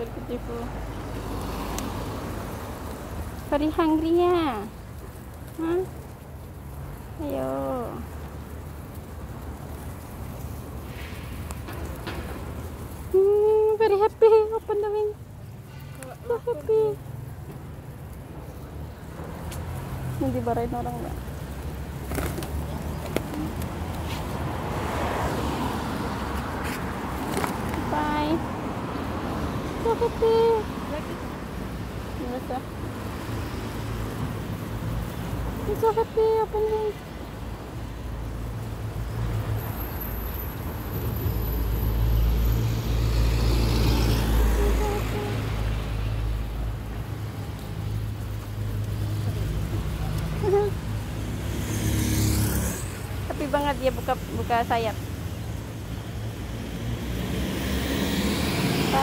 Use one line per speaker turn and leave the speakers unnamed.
very beautiful. Very hungry ya? Huh? Ayo. Very happy. Open the wing. So happy. Hindi barain orang nggak? Bye. So happy. Biasa. So happy. Open the wing. Happy banget dia buka sayap.